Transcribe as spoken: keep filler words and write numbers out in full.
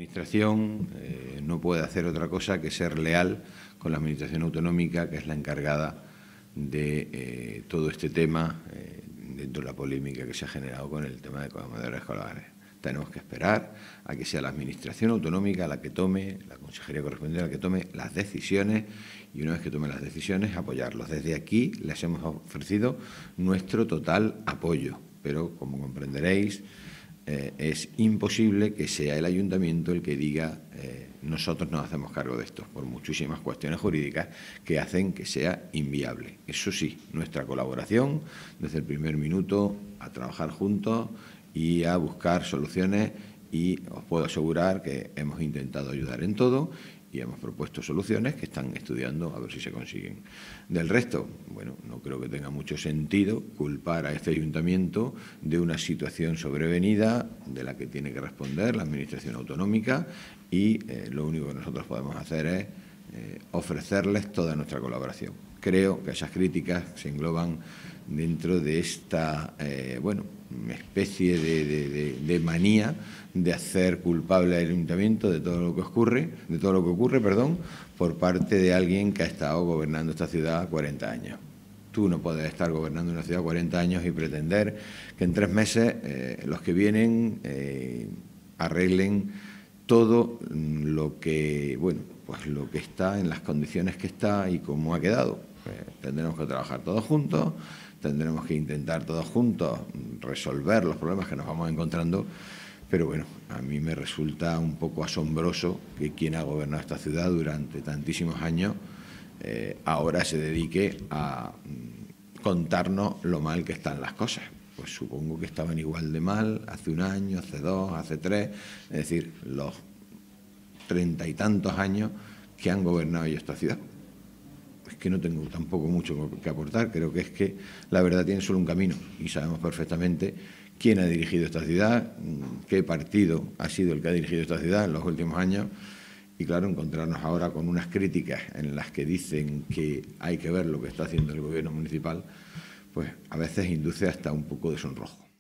Administración eh, no puede hacer otra cosa que ser leal con la Administración autonómica, que es la encargada de eh, todo este tema, eh, dentro de la polémica que se ha generado con el tema de comedores escolares. Tenemos que esperar a que sea la Administración autonómica la que tome, la consejería correspondiente la que tome las decisiones, y una vez que tome las decisiones, apoyarlos. Desde aquí les hemos ofrecido nuestro total apoyo, pero como comprenderéis, eh, es imposible que sea el ayuntamiento el que diga eh, nosotros nos hacemos cargo de esto, por muchísimas cuestiones jurídicas que hacen que sea inviable. Eso sí, nuestra colaboración desde el primer minuto a trabajar juntos y a buscar soluciones, y os puedo asegurar que hemos intentado ayudar en todo y hemos propuesto soluciones que están estudiando a ver si se consiguen. Del resto, bueno, no creo que tenga mucho sentido culpar a este ayuntamiento de una situación sobrevenida de la que tiene que responder la Administración autonómica, y eh, lo único que nosotros podemos hacer es eh, ofrecerles toda nuestra colaboración. Creo que esas críticas se engloban dentro de esta, eh, bueno, especie de, de, de, de manía de hacer culpable al ayuntamiento de todo lo que ocurre, de todo lo que ocurre, perdón, por parte de alguien que ha estado gobernando esta ciudad cuarenta años. Tú no puedes estar gobernando una ciudad cuarenta años y pretender que en tres meses eh, los que vienen eh, arreglen todo lo que, bueno, pues lo que está en las condiciones que está y cómo ha quedado. Pues tendremos que trabajar todos juntos, tendremos que intentar todos juntos resolver los problemas que nos vamos encontrando, pero bueno, a mí me resulta un poco asombroso que quien ha gobernado esta ciudad durante tantísimos años eh, ahora se dedique a mm, contarnos lo mal que están las cosas. Pues supongo que estaban igual de mal hace un año, hace dos, hace tres, es decir, los treinta y tantos años que han gobernado ellos esta ciudad. Es que no tengo tampoco mucho que aportar, creo que es que la verdad tiene solo un camino y sabemos perfectamente quién ha dirigido esta ciudad, qué partido ha sido el que ha dirigido esta ciudad en los últimos años, y claro, encontrarnos ahora con unas críticas en las que dicen que hay que ver lo que está haciendo el gobierno municipal, pues a veces induce hasta un poco de sonrojo.